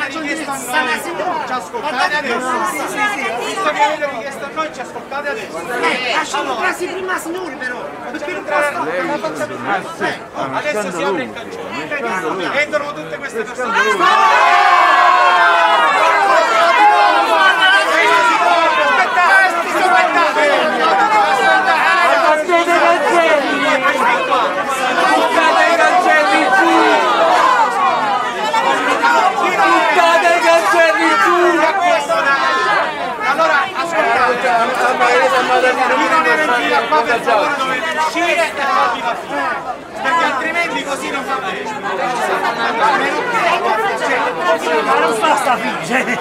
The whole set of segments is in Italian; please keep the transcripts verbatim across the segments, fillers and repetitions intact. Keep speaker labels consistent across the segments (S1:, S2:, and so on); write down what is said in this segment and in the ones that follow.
S1: avete richiesto a noi, ci ascoltate adesso? Visto che avete richiesto a noi, ci ascoltate adesso?
S2: Eh, lasciamo entrare prima signori però! Perché non posso...
S1: Adesso si apre il cancello. Entrano tutte queste persone. Allora ascoltate, rimanere in fila qua per favore, dovete uscire e farvi la fila, perché altrimenti così non va bene.
S3: Ma non fa sta figlia!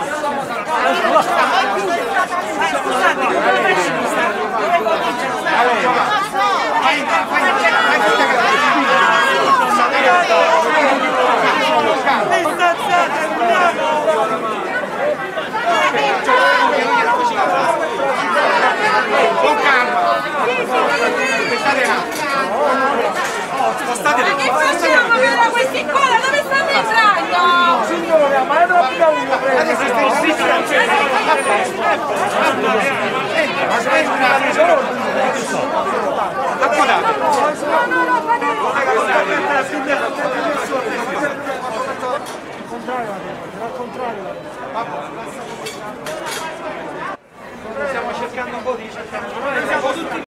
S1: Con calma, aspettate un attimo. Spostate le
S4: Che facciamo però questi qua? Da dove stanno entrando?
S3: Signora, ma è troppo uno preso!
S1: adesso stai zitto, non c'è accodate. Stiamo cercando un po' di cercare.